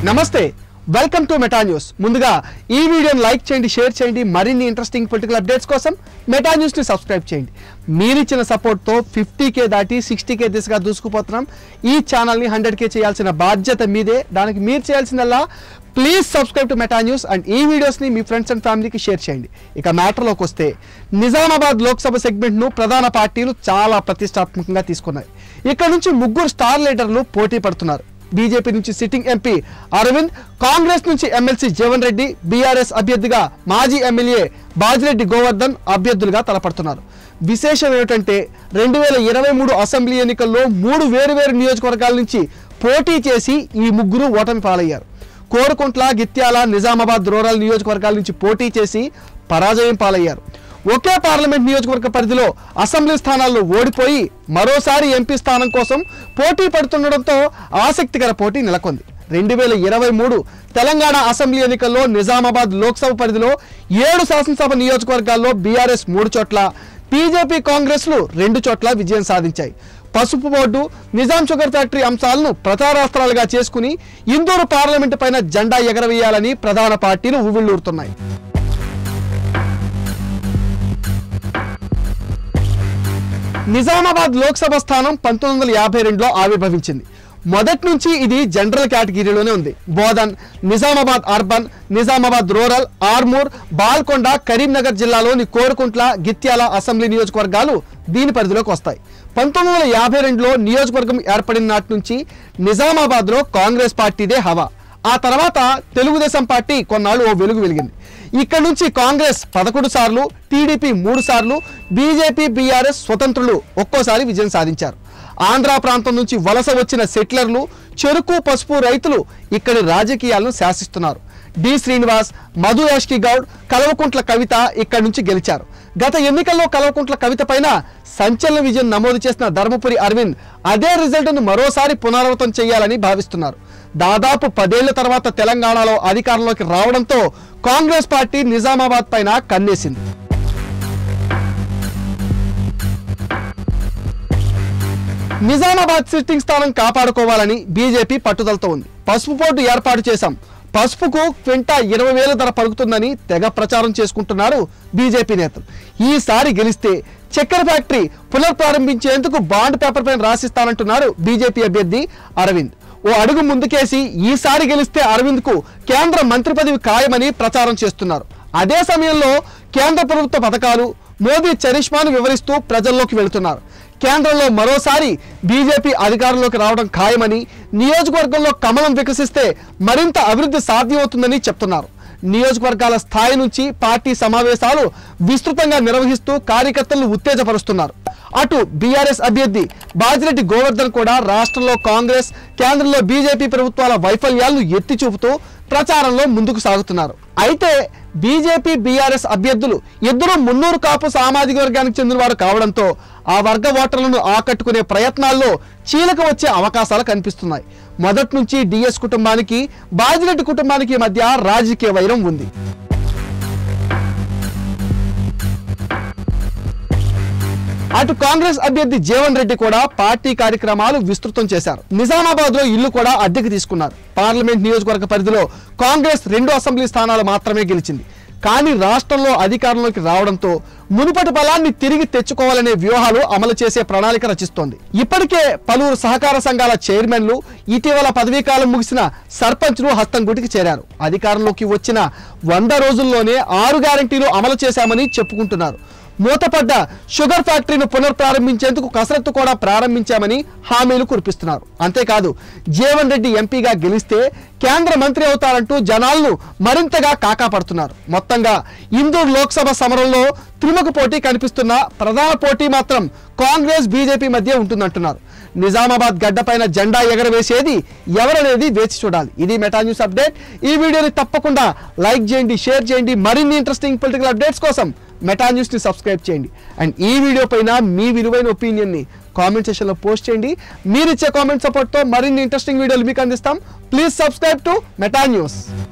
నమస్తే welcome to meta news. ముందుగా ఈ వీడియోని లైక్ చేయండి, షేర్ చేయండి. మరిన్ని ఇంట్రెస్టింగ్ పొలిటికల్ అప్డేట్స్ కోసం మెటా న్యూస్ ని సబ్స్క్రైబ్ చేయండి. మీరిచ్చిన సపోర్ట్ తో 50K దాటి 60K దిశగా దూసుకుపోతున్నాం. ఈ ఛానల్ ని 100K చేయాల్సిన బాధ్యత మీదే. దానికి మీరు చేయాల్సిందల్లా please subscribe to meta news and ఈ వీడియోస్ ని మీ ఫ్రెండ్స్ అండ్ ఫ్యామిలీకి షేర్ చేయండి. ఇక మ్యాటర్లోకి వస్తే, నిజామాబాద్ లోక్సభ సెగ్మెంట్ ను ప్రధాన పార్టీలు చాలా ప్రతిష్టాత్మకంగా తీసుకున్నాయి. ఇక్కడ నుంచి ముగ్గురు స్టార్ లీడర్లు పోటీ పడుతున్నారు. బీజేపీ నుంచి సిట్టింగ్ ఎంపీ అరవింద్, కాంగ్రెస్ నుంచి ఎమ్మెల్సీ జీవన్ రెడ్డి, బీఆర్ఎస్ అభ్యర్థిగా మాజీ ఎమ్మెల్యే బాజిరెడ్డి గోవర్ధన్ అభ్యర్థులుగా తలపడుతున్నారు. విశేషం ఏమిటంటే 2023 అసెంబ్లీ ఎన్నికల్లో 3 వేరువేరు నియోజకవర్గాల నుంచి పోటీ చేసి ఈ ముగ్గురు ఓటమి పాలయ్యారు. కోరుకుంట్ల, గిత్యాల, నిజామాబాద్ రూరల్ నియోజకవర్గాల నుంచి పోటీ చేసి పరాజయం పాలయ్యారు. ఒకే పార్లమెంట్ నియోజకవర్గ పరిధిలో అసెంబ్లీ స్థానాల్లో ఓడిపోయి మరోసారి ఎంపీ స్థానం కోసం పోటీ పడుతుండడంతో ఆసక్తికర పోటీ నెలకొంది. 2023 తెలంగాణ అసెంబ్లీ ఎన్నికల్లో నిజామాబాద్ లోక్సభ పరిధిలో 7 శాసనసభ నియోజకవర్గాల్లో బీఆర్ఎస్ 3 చోట్ల, బీజేపీ, కాంగ్రెస్లు 2 చోట్ల విజయం సాధించాయి. పసుపు బోర్డు, నిజాం షుగర్ ఫ్యాక్టరీ అంశాలను ప్రచారాస్త్రాలుగా చేసుకుని ఇందూరు పార్లమెంటు పైన జెండా ఎగరవేయాలని ప్రధాన పార్టీలు ఉవ్విళ్లూరుతున్నాయి. నిజామాబాద్ లోక్సభ స్థానం 1952లో ఆవిర్భవించింది. మొదటి నుంచి ఇది జనరల్ కేటగిరీలోనే ఉంది. బోధన్, నిజామాబాద్ అర్బన్, నిజామాబాద్ రూరల్, ఆర్మూర్, బాల్కొండ, కరీంనగర్ జిల్లాలోని కోరుకుంట్ల, గిత్యాల అసెంబ్లీ నియోజకవర్గాలు దీని పరిధిలోకి వస్తాయి. 1952లో నియోజకవర్గం ఏర్పడిన నాటి నుంచి నిజామాబాద్లో కాంగ్రెస్ పార్టీదే హవా. ఆ తర్వాత తెలుగుదేశం పార్టీ కొన్నాళ్ళు ఓ వెలుగు వెలిగింది. ఇక్కడ నుంచి కాంగ్రెస్ 11 సార్లు, టీడీపీ 3 సార్లు, బీజేపీ, బీఆర్ఎస్ స్వతంత్రులు ఒక్కోసారి విజయం సాధించారు. ఆంధ్ర ప్రాంతం నుంచి వలస వచ్చిన సెటిలర్లు, చెరుకు, పసుపు రైతులు ఇక్కడి రాజకీయాలను శాసిస్తున్నారు. డి శ్రీనివాస్, మధు యాష్కి గౌడ్, కల్వకుంట్ల కవిత ఇక్కడి నుంచి గెలిచారు. గత ఎన్నికల్లో కల్వకుంట్ల కవిత పైన సంచలన విజయం నమోదు చేసిన ధర్మపురి అరవింద్ అదే రిజల్ట్ను మరోసారి పునరావృతం చేయాలని భావిస్తున్నారు. దాదాపు 10 ఏళ్ల తర్వాత తెలంగాణలో అధికారంలోకి రావడంతో కాంగ్రెస్ పార్టీ నిజామాబాద్ పైన కన్నేసింది. నిజామాబాద్ సిట్టింగ్ స్థానం కాపాడుకోవాలని బీజేపీ పట్టుదలతో ఉంది. పసుపు బోర్డు ఏర్పాటు చేశాం, పసుపుకు క్వింటా 20,000 ధర పలుకుతుందని తెగ ప్రచారం చేసుకుంటున్నారు బీజేపీ నేతలు. ఈసారి గెలిస్తే చక్కెర ఫ్యాక్టరీ పునఃప్రారంభించేందుకు బాండ్ పేపర్ పైన రాసిస్తానంటున్నారు బీజేపీ అభ్యర్థి అరవింద్. ఓ అడుగు ముందుకేసి ఈసారి గెలిస్తే అరవింద్ కు కేంద్ర మంత్రి పదవి ఖాయమని ప్రచారం చేస్తున్నారు. అదే సమయంలో కేంద్ర ప్రభుత్వ పథకాలు, మోదీ చరిష్మాను వివరిస్తూ ప్రజల్లోకి వెళుతున్నారు. కేంద్రంలో మరోసారి బీజేపీ అధికారంలోకి రావడం ఖాయమని, నియోజకవర్గంలో కమలం వికసిస్తే మరింత అభివృద్ధి సాధ్యమవుతుందని చెప్తున్నారు. నియోజకవర్గాల స్థాయి నుంచి పార్టీ సమావేశాలు విస్తృతంగా నిర్వహిస్తూ కార్యకర్తలను ఉత్తేజపరుస్తున్నారు. అటు బీఆర్ఎస్ అభ్యర్థి బాజిరెడ్డి గోవర్ధన్ కూడా రాష్ట్రంలో కాంగ్రెస్, కేంద్రంలో బీజేపీ ప్రభుత్వాల వైఫల్యాలను ఎత్తి చూపుతూ ప్రచారంలో ముందుకు సాగుతున్నారు. అయితే బీజేపీ, బీఆర్ఎస్ అభ్యర్థులు ఇద్దరు మున్నూరు కాపు సామాజిక వర్గానికి చెందినవారు కావడంతో ఆ వర్గ ఓటర్లను ఆకట్టుకునే ప్రయత్నాల్లో చీలక వచ్చే అవకాశాలు కనిపిస్తున్నాయి. మొదటి నుంచి డిఎస్ కుటుంబానికి, బాజిరెడ్డి కుటుంబానికి మధ్య రాజకీయ వైరం ఉంది. అటు కాంగ్రెస్ అభ్యర్థి జీవన్ రెడ్డి కూడా పార్టీ కార్యక్రమాలు విస్తృతం చేశారు. నిజామాబాద్ లో ఇల్లు కూడా అద్దెకు తీసుకున్నారు. పార్లమెంట్ నియోజకవర్గ పరిధిలో కాంగ్రెస్ 2 అసెంబ్లీ స్థానాలు మాత్రమే గెలిచింది. కానీ రాష్ట్రంలో అధికారంలోకి రావడంతో మునుపటి బలాన్ని తిరిగి తెచ్చుకోవాలనే వ్యూహాలు అమలు చేసే ప్రణాళిక రచిస్తోంది. ఇప్పటికే పలువురు సహకార సంఘాల చైర్మన్లు, ఇటీవల పదవీకాలం ముగిసిన సర్పంచ్లు హస్తం గుటికి చేరారు. అధికారంలోకి వచ్చిన 100 రోజుల్లోనే 6 గ్యారంటీలు అమలు చేశామని చెప్పుకుంటున్నారు. మూతపడ్డ షుగర్ ఫ్యాక్టరీని పునఃప్రారంభించేందుకు కసరత్తు కూడా ప్రారంభించామని హామీలు కురిపిస్తున్నారు. అంతేకాదు, జీవన్ రెడ్డి ఎంపీగా గెలిస్తే కేంద్ర మంత్రి అవుతారంటూ జనాలను మరింతగా కాకాపడుతున్నారు. మొత్తంగా ఇందూరు లోక్సభ సమరంలో త్రిముఖ పోటీ కనిపిస్తున్న ప్రధాన పోటీ మాత్రం కాంగ్రెస్, బీజేపీ మధ్య ఉంటుందంటున్నారు. నిజామాబాద్ గడ్డపైన జెండా ఎగరవేసేది ఎవరనేది వేచి చూడాలి. ఇది మెటా న్యూస్ అప్డేట్. ఈ వీడియోని తప్పకుండా లైక్ చేయండి, షేర్ చేయండి. మరిన్ని ఇంట్రెస్టింగ్ పొలిటికల్ అప్డేట్స్ కోసం మెటా న్యూస్ని సబ్స్క్రైబ్ చేయండి. అండ్ ఈ వీడియో పైన మీ విలువైన ఒపీనియన్ని కామెంట్ సెక్షన్లో పోస్ట్ చేయండి. మీరు ఇచ్చే కామెంట్ సపోర్ట్తో మరిన్ని ఇంట్రెస్టింగ్ వీడియోలు మీకు అందిస్తాం. Please subscribe to meta news.